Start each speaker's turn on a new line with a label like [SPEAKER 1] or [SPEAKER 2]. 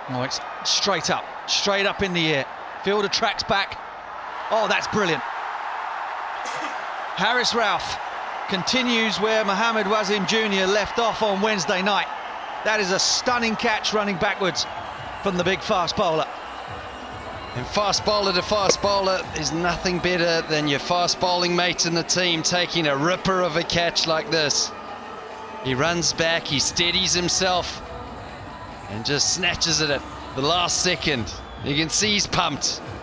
[SPEAKER 1] Oh, it's straight up in the air. Fielder tracks back. Oh, that's brilliant. Haris Rauf continues where Mohamed Wasim Jr. left off on Wednesday night. That is a stunning catch running backwards from the big fast bowler.
[SPEAKER 2] And fast bowler to fast bowler, there's nothing better than your fast bowling mate in the team taking a ripper of a catch like this. He runs back, he steadies himself and just snatches it at the last second. You can see he's pumped.